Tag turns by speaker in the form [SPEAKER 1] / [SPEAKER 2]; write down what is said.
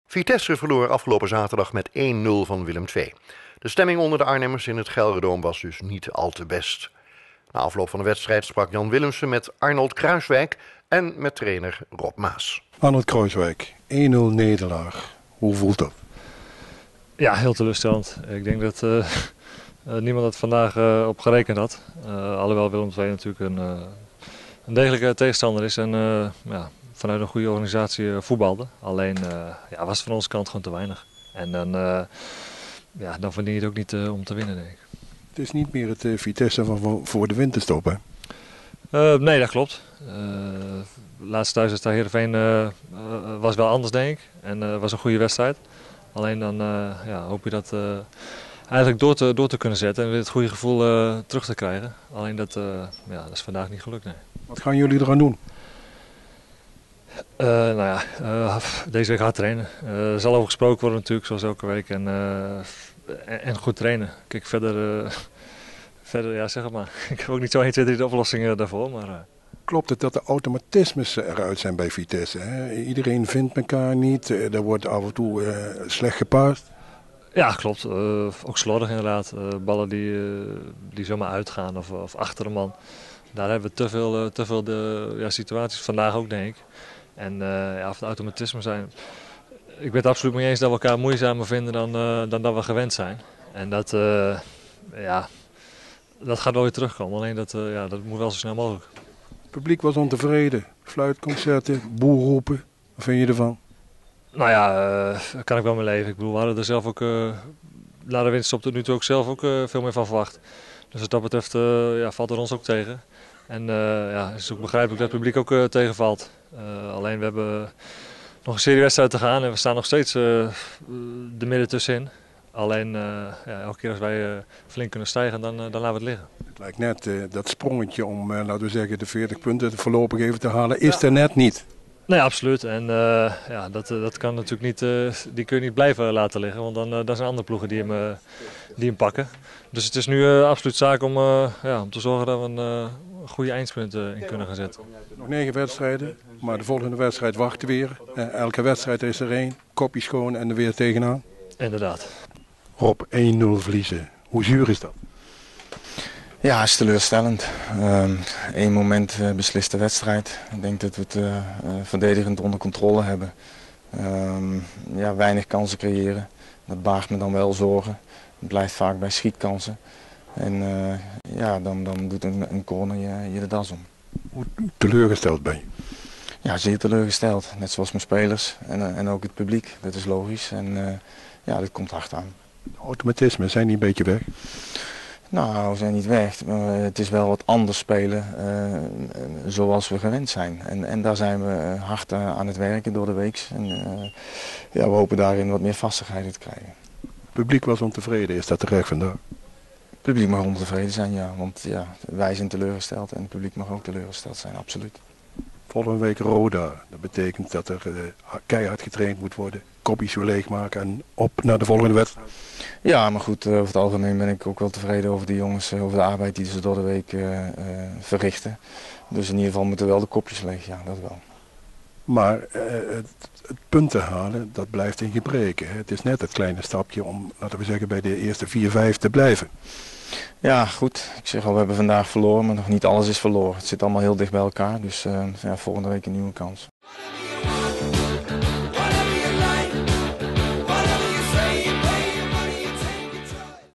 [SPEAKER 1] Vitesse verloor afgelopen zaterdag met 1-0 van Willem II. De stemming onder de Arnhemmers in het Gelredome was dus niet al te best. Na afloop van de wedstrijd sprak Jan Willemsen met Arnold Kruiswijk en met trainer Rob Maas.
[SPEAKER 2] Arnold Kruiswijk, 1-0 nederlaag. Hoe voelt dat?
[SPEAKER 3] Ja, heel teleurstellend. Ik denk dat niemand het vandaag op gerekend had. Alhoewel Willem II natuurlijk een degelijke tegenstander is en vanuit een goede organisatie voetbalde. Alleen was het van onze kant gewoon te weinig. En dan verdien je het ook niet om te winnen, denk ik.
[SPEAKER 2] Het is niet meer het Vitesse van voor de winterstop, hè?
[SPEAKER 3] Nee, dat klopt. Laatst thuis is Heerenveen was wel anders, denk ik. En was een goede wedstrijd. Alleen dan hoop je dat eigenlijk door te kunnen zetten en weer het goede gevoel terug te krijgen. Alleen dat is vandaag niet gelukt, nee.
[SPEAKER 2] Wat gaan jullie eraan doen?
[SPEAKER 3] Deze week hard trainen. Er zal over gesproken worden natuurlijk, zoals elke week. En goed trainen. Kijk, verder zeg het maar. Ik heb ook niet zo 1, 2, 3 de oplossingen daarvoor. Maar,
[SPEAKER 2] Klopt het dat de automatismes eruit zijn bij Vitesse? Hè? Iedereen vindt elkaar niet. Er wordt af en toe slecht gepaard. Ja,
[SPEAKER 3] klopt. Ook slordig inderdaad. Ballen die zomaar uitgaan of achter de man. Daar hebben we te veel situaties. Vandaag ook, denk ik. En of het automatisme zijn. Ik ben het absoluut mee eens dat we elkaar moeizamer vinden dan dat we gewend zijn. En dat gaat wel weer terugkomen. Alleen dat moet wel zo snel mogelijk.
[SPEAKER 2] Het publiek was ontevreden. Fluitconcerten, boerroepen. Wat vind je ervan?
[SPEAKER 3] Nou ja, daar kan ik wel mee leven. Ik bedoel, we hadden er zelf ook na de winterstop tot nu toe ook zelf veel meer van verwacht. Dus wat dat betreft valt het ons ook tegen. En het is ook begrijpelijk dat het publiek ook tegenvalt. Alleen we hebben nog een serie wedstrijden te gaan en we staan nog steeds de midden tussenin. Alleen elke keer als wij flink kunnen stijgen, dan laten we het liggen.
[SPEAKER 2] Het lijkt net dat sprongetje om, laten we zeggen, de 40 punten voorlopig even te halen, is er net niet.
[SPEAKER 3] Nee, absoluut. En dat kan natuurlijk niet, die kun je niet blijven laten liggen, want dan zijn andere ploegen die hem pakken. Dus het is nu absoluut zaak om te zorgen dat we een goede eindspunt in kunnen gaan zetten.
[SPEAKER 2] Nog 9 wedstrijden, maar de volgende wedstrijd wacht weer. Elke wedstrijd is er 1, kopje schoon en er weer tegenaan.
[SPEAKER 3] Inderdaad.
[SPEAKER 2] Rob, 1-0 verliezen. Hoe zuur is dat?
[SPEAKER 4] Ja, het is teleurstellend. Eén moment beslist de wedstrijd. Ik denk dat we het verdedigend onder controle hebben. Weinig kansen creëren. Dat baart me dan wel zorgen. Het blijft vaak bij schietkansen. En dan doet een corner je de das om.
[SPEAKER 2] Hoe teleurgesteld ben je?
[SPEAKER 4] Ja, zeer teleurgesteld. Net zoals mijn spelers en ook het publiek. Dat is logisch en dat komt hard aan.
[SPEAKER 2] De automatismen zijn die een beetje weg?
[SPEAKER 4] Nou, we zijn niet weg. Het is wel wat anders spelen zoals we gewend zijn. En daar zijn we hard aan het werken door de week. En we hopen daarin wat meer vastigheid te krijgen.
[SPEAKER 2] Het publiek was ontevreden, is dat terecht vandaag?
[SPEAKER 4] Het publiek mag ontevreden zijn, ja. Want wij zijn teleurgesteld en het publiek mag ook teleurgesteld zijn, absoluut.
[SPEAKER 2] Volgende week Roda. Dat betekent dat er keihard getraind moet worden. Kopjes weer leegmaken en op naar de volgende wedstrijd.
[SPEAKER 4] Ja, maar goed, over het algemeen ben ik ook wel tevreden over de jongens, over de arbeid die ze door de week verrichten. Dus in ieder geval moeten wel de kopjes leeg, ja, dat wel.
[SPEAKER 2] Maar het punten halen, dat blijft in gebreken. Hè? Het is net het kleine stapje om, laten we zeggen, bij de eerste 4, 5 te blijven.
[SPEAKER 4] Ja, goed. Ik zeg al, we hebben vandaag verloren, maar nog niet alles is verloren. Het zit allemaal heel dicht bij elkaar, dus volgende week een nieuwe kans.